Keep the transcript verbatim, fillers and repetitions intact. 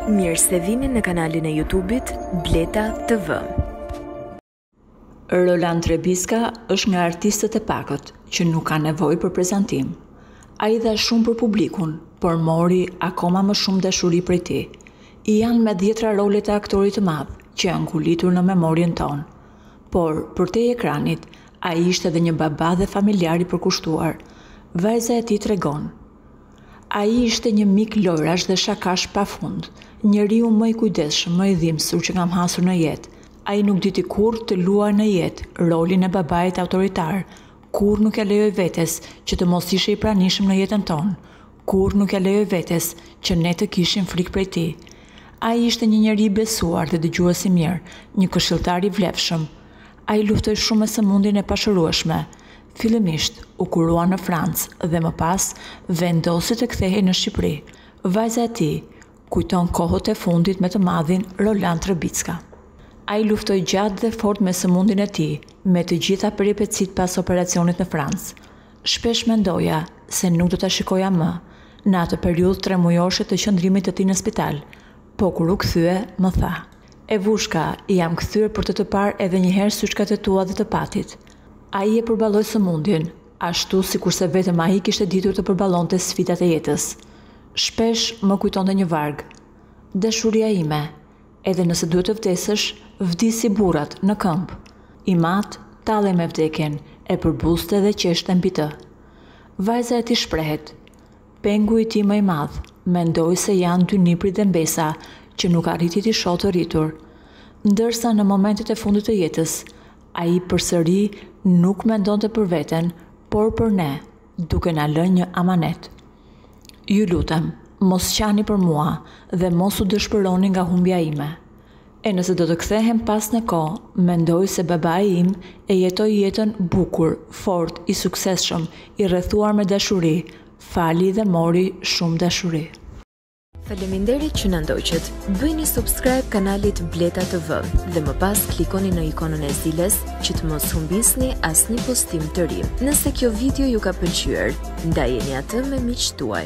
Mirë se vini në kanalin e YouTube-it Bleta T V. Roland Trebiska është nga artistët e pakët që nuk ka nevojë për prezantim. Ai dha shumë për publikun, por mori akoma më shumë dashuri prej tij. I janë me dhjetra rolet e aktorit të madh që janë ngulitur në memorien tonë. Por përtej ekranit, ai ishte edhe një baba dhe familjar i përkushtuar. Vajza e tij tregon: ai ishte një mik lojrash dhe shakash pafund, njeriu më i kujdesshëm, më i dhimbshëm që kam hasur në jetë. Ai nuk diti kurrë të luajë në jetë rolin e babait autoritar, kurrë nuk ja lejoi vetes që të mos ishte i pranishëm në jetën tonë, kurrë nuk ja lejoi vetes që ne të kishim frikë prej tij. Ai ishte një njeri i besuar dhe dëgjues i mirë, një këshilltar i vlefshëm. Ai luftoi shumë me sëmundjen e pashërueshme. Fillimisht u kurua në Francë dhe më pas vendosi të kthehej në Shqipëri. Vajza e tij kujton kohët e fundit me të madhin Roland Trebiska. Ai luftoi gjatë dhe fort me sëmundjen e tij, me të gjitha peripecit pas operacionit në Francë. Shpesh mendoja se nuk do ta shikoja më në atë periudhë tremujoshe të qëndrimit të tij në spital, po kur u kthye më tha: "E vushka, jam kthyer për të të parë edhe një herë siç ka tetua dhe të patit." Ai e përballoi sëmundjen, ashtu sikurse vetëm ai kishte ditur të përballonte sfidat e jetës. Shpesh më kujtonte një varg: "Dashuria ime, edhe nëse duhet të vdesësh, vdisi burrat në këmbë." I mat, tallej me vdekjen, e përbuste dhe qeshte mbi të. Vajza e tij shprehet: "Pengu i tij më i madh, mendoj se janë dy niprit dhe mbesa që nuk arriti t'i shohë të rritur." Ndërsa në momentet e fundit të jetës, ai përsëri nuk mendonte për veten, por për ne, duke na lënë një amanet. "Ju lutem, mos qani për mua dhe mos u dëshpëroni nga humbja ime. E nëse do të kthehem pas në kohë, mendoj se babai im e jetoi jetën bukur, fort, i suksesshëm, i rrethuar me dashuri, fali dhe mori shumë dashuri." Faleminderit që na ndoqët. Bëjni subscribe kanalit Bleta T V dhe më pas klikoni në ikonën e zilës që të mos humbisni asnjë postim të ri. Nëse kjo video ju ka pëlqyer, ndajeni atë me miqtë tuaj.